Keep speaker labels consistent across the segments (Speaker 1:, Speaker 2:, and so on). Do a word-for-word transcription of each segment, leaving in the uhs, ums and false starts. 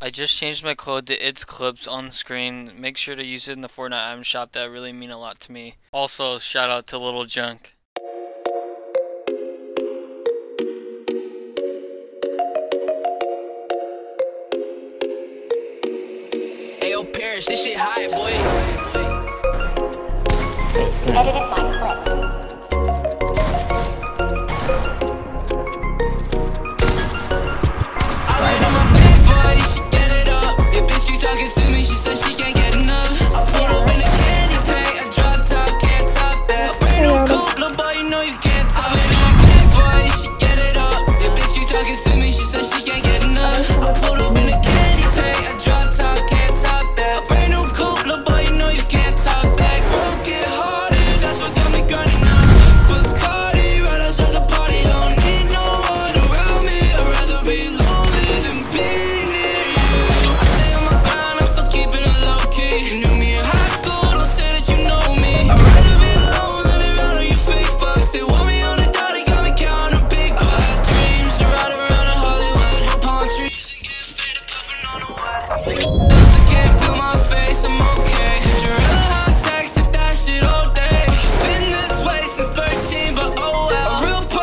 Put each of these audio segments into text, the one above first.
Speaker 1: I just changed my code to It's Clips on the screen. Make sure to use it in the Fortnite item shop. That really mean a lot to me. Also, shout out to Little Junk.
Speaker 2: Ayo, Parrish, this shit high, boy.
Speaker 3: Edited my clips.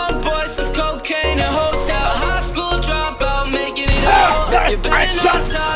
Speaker 2: Shut up!